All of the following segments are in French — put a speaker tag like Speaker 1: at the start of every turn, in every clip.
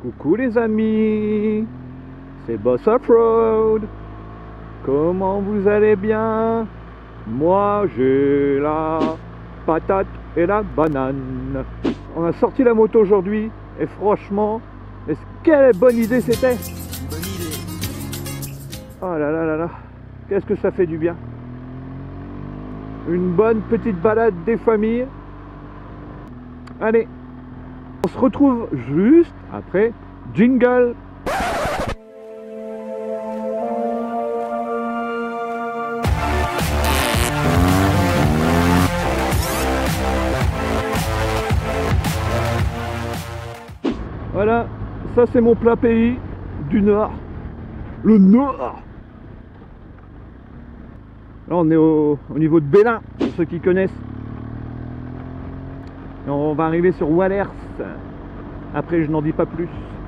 Speaker 1: Coucou les amis, c'est Boss Offroad. Comment vous allez bien? Moi j'ai la patate et la banane. On a sorti la moto aujourd'hui et franchement, quelle bonne idée c'était!
Speaker 2: Bonne idée.
Speaker 1: Oh là là là là, qu'est-ce que ça fait du bien! Une bonne petite balade des familles. Allez, on se retrouve juste après jingle. Voilà, ça c'est mon plat pays du Nord. Le Nord. Là on est au niveau de Bélin, pour ceux qui connaissent. Et on va arriver sur Wallers. Après je n'en dis pas plus.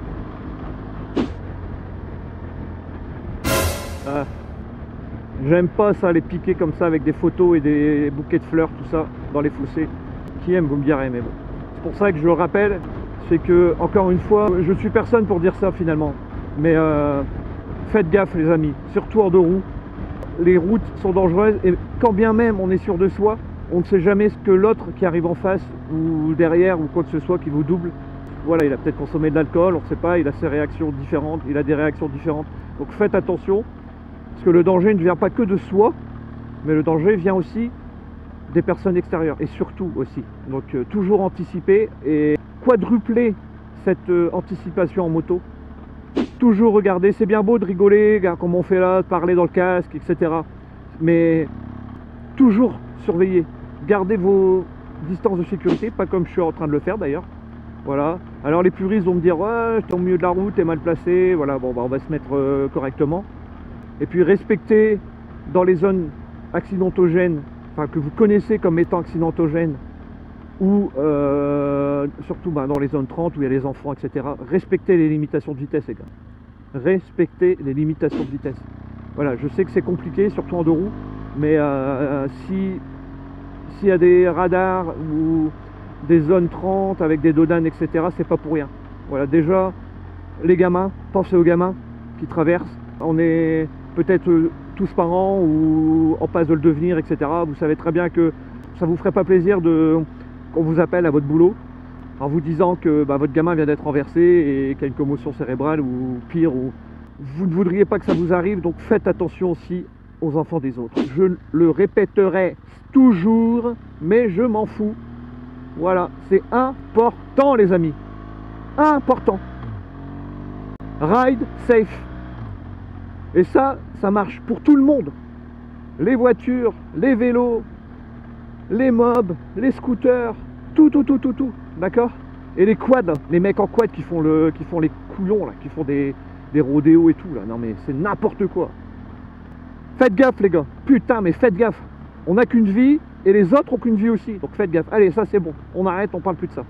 Speaker 1: J'aime pas ça, les piquer comme ça avec des photos et des bouquets de fleurs, tout ça, dans les fossés. Qui aime, vous me direz, mais bon. C'est pour ça que je le rappelle, c'est que, encore une fois, je suis personne pour dire ça finalement. Mais faites gaffe les amis, surtout en deux roues. Les routes sont dangereuses et quand bien même on est sûr de soi, on ne sait jamais ce que l'autre qui arrive en face ou derrière ou quoi que ce soit qui vous double. Voilà, il a peut-être consommé de l'alcool, on ne sait pas, il a ses réactions différentes, il a des réactions différentes. Donc faites attention, parce que le danger ne vient pas que de soi, mais le danger vient aussi des personnes extérieures, et surtout aussi. Donc toujours anticiper et quadrupler cette anticipation en moto. Toujours regarder, c'est bien beau de rigoler, comme on fait là, de parler dans le casque, etc. Mais toujours surveiller, gardez vos distances de sécurité, pas comme je suis en train de le faire d'ailleurs. Voilà. Alors les puristes vont me dire ouais, j'étais au milieu de la route, t'es mal placé. Voilà, bon, bah, on va se mettre correctement. Et puis respecter dans les zones accidentogènes, enfin que vous connaissez comme étant accidentogènes, ou surtout dans les zones 30 où il y a les enfants, etc. Respectez les limitations de vitesse, les gars. Respectez les limitations de vitesse. Voilà, je sais que c'est compliqué, surtout en deux roues, mais s'il y a des radars ou des zones 30 avec des dodanes, etc., c'est pas pour rien. Voilà, déjà, les gamins, pensez aux gamins qui traversent. On est peut-être tous parents ou en passe de le devenir, etc. Vous savez très bien que ça vous ferait pas plaisir qu'on vous appelle à votre boulot en vous disant que votre gamin vient d'être renversé et qu'il y a une commotion cérébrale ou pire, ou vous ne voudriez pas que ça vous arrive, donc faites attention aussi aux enfants des autres. Je le répéterai toujours, mais je m'en fous. Voilà, c'est important les amis. Important. Ride safe. Et ça marche pour tout le monde. Les voitures, les vélos, les mobs, les scooters, tout. D'accord? Et les quads, les mecs en quad qui font les couillons, là, qui font des rodéos et tout, là. Non mais c'est n'importe quoi. Faites gaffe les gars. Putain, mais faites gaffe. On n'a qu'une vie et les autres ont qu'une vie aussi. Donc faites gaffe. Allez, ça c'est bon. On arrête, on parle plus de ça.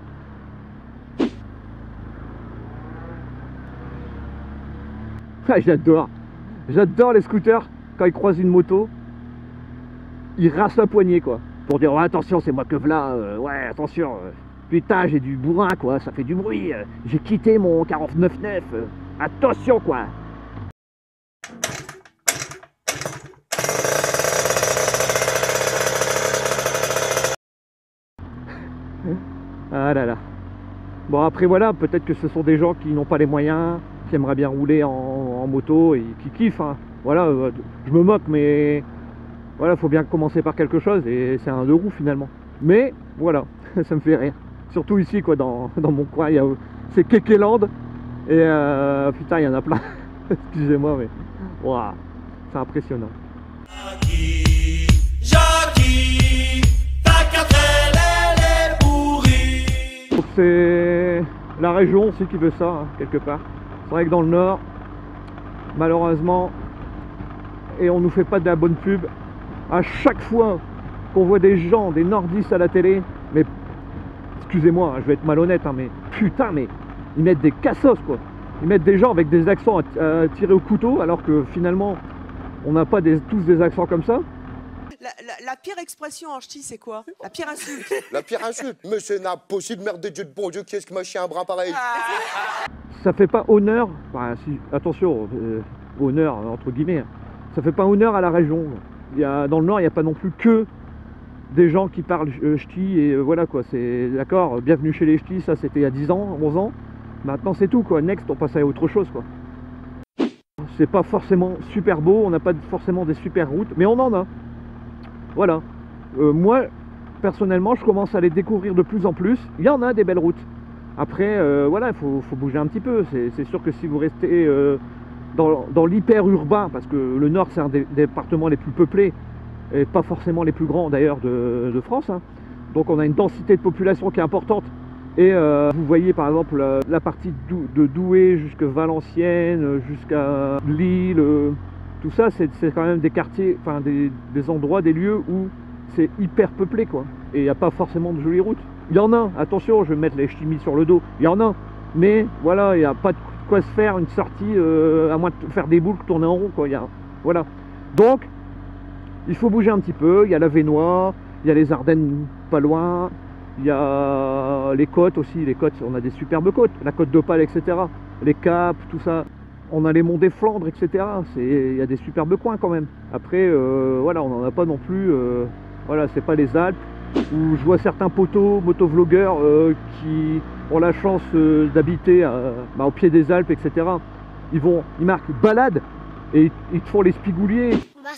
Speaker 1: Ah, j'adore. J'adore les scooters quand ils croisent une moto. Ils rassent la poignée quoi. Pour dire, ouais, attention, c'est moi que v'là, ouais, attention, putain, j'ai du bourrin, quoi, ça fait du bruit, j'ai quitté mon 49.9, attention, quoi. Ah là là. Bon, après, voilà, peut-être que ce sont des gens qui n'ont pas les moyens, qui aimeraient bien rouler en moto et qui kiffent, hein. Voilà, je me moque, mais... Voilà, faut bien commencer par quelque chose et c'est un deux roues finalement. Mais voilà, ça me fait rire. Surtout ici quoi, dans mon coin, c'est Kekeland et putain il y en a plein. Excusez-moi mais waouh, c'est impressionnant. Jackie, ta quatrelle elle est pourrie. Donc c'est la région aussi qui veut ça, hein, quelque part. C'est vrai que dans le nord, malheureusement, et on nous fait pas de la bonne pub. À chaque fois qu'on voit des gens, des nordistes à la télé, mais excusez-moi, je vais être malhonnête, hein, mais putain, mais ils mettent des cassos quoi. Ils mettent des gens avec des accents à tirer au couteau, alors que finalement, on n'a pas tous des accents comme ça.
Speaker 2: La pire expression en ch'ti, c'est quoi? La pire insulte.
Speaker 3: La pire insulte? Mais c'est impossible, merde de Dieu de bon Dieu, qui est-ce qui m'a chié un bras pareil?
Speaker 1: ça fait pas honneur, enfin, si, attention, honneur entre guillemets, ça fait pas honneur à la région. Dans le Nord, il n'y a pas non plus que des gens qui parlent ch'ti et voilà quoi, c'est d'accord, bienvenue chez les ch'tis, ça c'était il y a 10 ans, 11 ans, maintenant c'est tout quoi, next on passe à autre chose quoi. C'est pas forcément super beau, on n'a pas forcément des super routes, mais on en a. Voilà. Moi, personnellement, je commence à les découvrir de plus en plus. Il y en a des belles routes. Après, voilà, il faut bouger un petit peu. C'est sûr que si vous restez dans l'hyper urbain, parce que le Nord, c'est un des départements les plus peuplés, et pas forcément les plus grands d'ailleurs de France. Hein. Donc on a une densité de population qui est importante. Et vous voyez par exemple la partie de Douai jusqu'à Valenciennes, jusqu'à Lille, tout ça c'est quand même des quartiers, enfin des endroits, des lieux où c'est hyper peuplé quoi. Et il n'y a pas forcément de jolies routes. Il y en a, attention, je vais mettre les ch'timis sur le dos, il y en a. Mais voilà, il n'y a pas de quoi se faire une sortie, à moins de faire des boucles, tourner en rond quoi. Voilà. Donc, il faut bouger un petit peu, il y a la Vénois, il y a les Ardennes pas loin. Il y a les côtes aussi, les côtes, on a des superbes côtes, la côte d'Opale, etc. Les Caps, tout ça. On a les monts des Flandres, etc. Il y a des superbes coins quand même. Après, voilà, on n'en a pas non plus. Voilà, c'est pas les Alpes, où je vois certains potos, motovlogueurs qui ont la chance d'habiter au pied des Alpes, etc. Ils marquent balade et ils te font les spigouliers.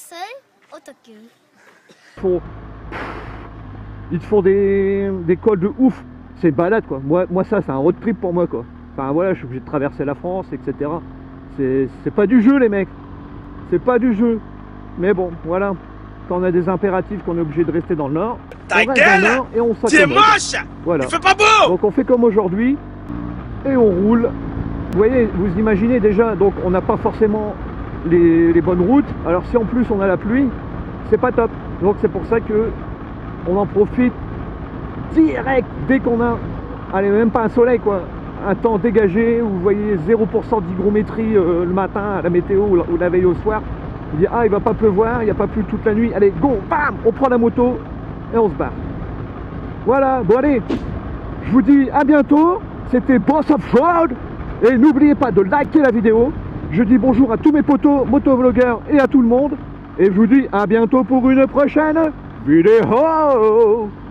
Speaker 1: Ils te font des cols de ouf, c'est balade quoi. Moi ça c'est un road trip pour moi quoi. Enfin voilà, je suis obligé de traverser la France, etc. C'est pas du jeu les mecs, c'est pas du jeu. Mais bon, voilà, quand on a des impératifs qu'on est obligé de rester dans le Nord, on reste dans le Nord et on s'accommode.
Speaker 3: C'est moche,
Speaker 1: voilà.
Speaker 3: Il fait pas beau.
Speaker 1: Donc on fait comme aujourd'hui et on roule. Vous voyez, vous imaginez déjà, donc on n'a pas forcément les bonnes routes. Alors si en plus on a la pluie, c'est pas top. Donc c'est pour ça que on en profite direct dès qu'on a, allez, même pas un soleil quoi, un temps dégagé où vous voyez 0% d'hygrométrie le matin à la météo ou la veille au soir. Vous dites ah il va pas pleuvoir, il n'y a pas plu toute la nuit, allez go, bam, on prend la moto et on se barre. Voilà, bon allez, je vous dis à bientôt, c'était Boss of Road et n'oubliez pas de liker la vidéo. Je dis bonjour à tous mes potos, motovlogueurs et à tout le monde et je vous dis à bientôt pour une prochaine vidéo.